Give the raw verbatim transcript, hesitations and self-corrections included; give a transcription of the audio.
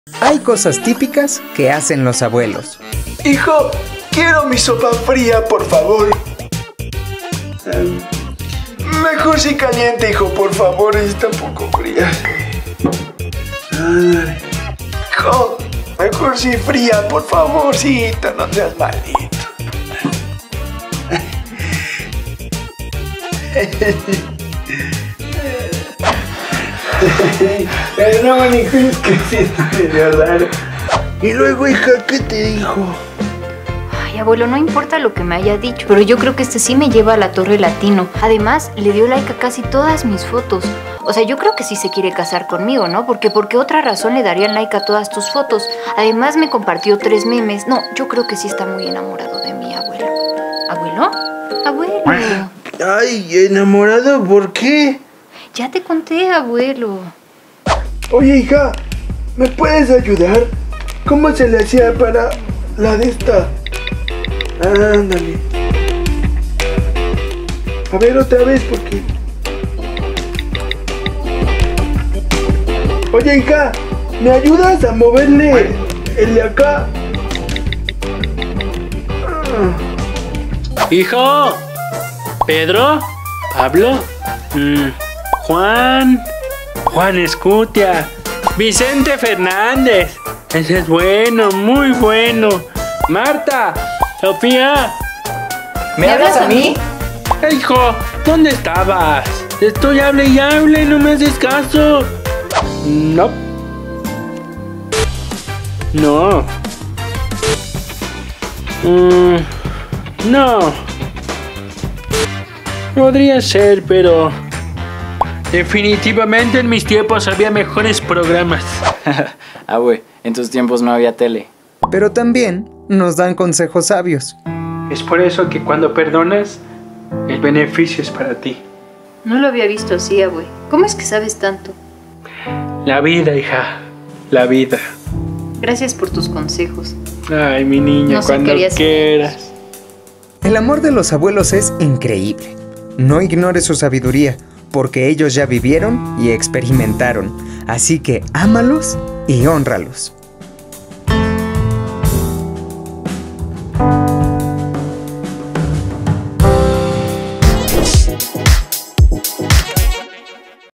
Hay cosas típicas que hacen los abuelos. Hijo, quiero mi sopa fría, por favor. Um, mejor si caliente, hijo, por favor, está un poco fría. Ay, hijo, mejor si fría, por favorcito, no seas malito. Perdón, hijo, es que sí está medio raro. Y luego, hija, ¿qué te dijo? Ay, abuelo, no importa lo que me haya dicho, pero yo creo que este sí me lleva a la Torre Latino. Además, le dio like a casi todas mis fotos. O sea, yo creo que sí se quiere casar conmigo, ¿no? Porque ¿por qué otra razón le darían like a todas tus fotos? Además, me compartió tres memes. No, yo creo que sí está muy enamorado de mí, abuelo. ¿Abuelo? Abuelo. Ay, ¿enamorado? ¿Por qué? Ya te conté, abuelo. Oye, hija, ¿me puedes ayudar? ¿Cómo se le hacía para la de esta? Ándale. A ver, otra vez, porque... Oye, hija, ¿me ayudas a moverle el de acá? Ah. Hijo, Pedro, Pablo, mm, Juan, Juan Escutia, Vicente Fernández. Ese es bueno, muy bueno. Marta, Sofía. ¿Me hablas a mí? Hey, hijo, ¿dónde estabas? Te estoy hable y hable, no me haces caso. No. No. Mm, no. Podría ser, pero definitivamente en mis tiempos había mejores programas. Ah, güey, en tus tiempos no había tele. Pero también nos dan consejos sabios. Es por eso que cuando perdonas, el beneficio es para ti. No lo había visto así, abuelo. ¿Cómo es que sabes tanto? La vida, hija. La vida. Gracias por tus consejos. Ay, mi niña, No sé, cuando querías- quieras. El amor de los abuelos es increíble. No ignores su sabiduría, porque ellos ya vivieron y experimentaron. Así que ámalos y hónralos.